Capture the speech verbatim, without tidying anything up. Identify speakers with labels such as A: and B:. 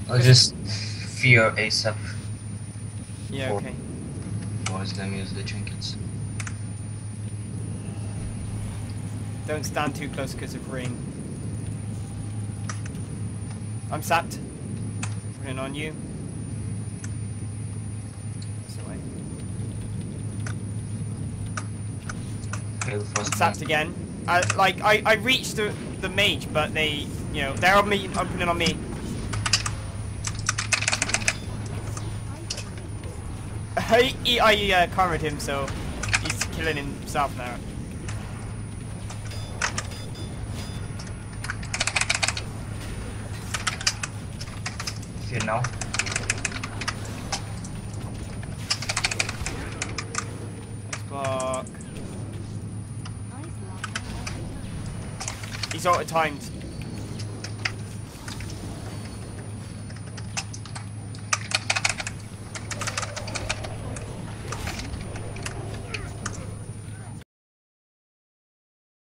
A: I'll just fear ASAP.
B: Yeah, okay.
A: Always them use the trinkets.
B: Don't stand too close because of ring. I'm sapped. Running on you. This way.
A: Okay,
B: I'm sapped again. I, like, I, I reached the, the mage, but they, you know, they're on me, opening on me. I, I uh, covered him, so he's killing himself now.
A: Fear now.
B: Fuck. He's auto timed.